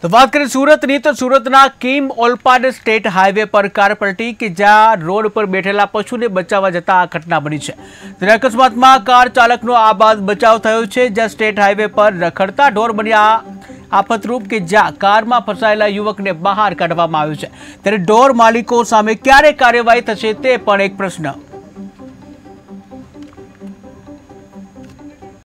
तो बात करें सूरतनी तो सूरतना किम ओलपाड स्टेट हाईवे पर कार पलटी कि ज्યાં રોડ પર બેઠેલા પશુને બચાવવા જતા આ ઘટના બની છે। ત્યારે અકસ્માતમાં કાર ચાલકનો આબાદ બચાવ થયો છે, જ્યાં સ્ટેટ હાઈવે પર રખડતા ઢોર બન્યા આફતરૂપ કે જ્યાં કારમાં ફસાયેલા યુવકને બહાર કાઢવામાં આવ્યો છે। ત્યારે ઢોર માલિકો સામે ક્યારે કાર્યવાહી થશે તે પણ એક પ્રશ્ન।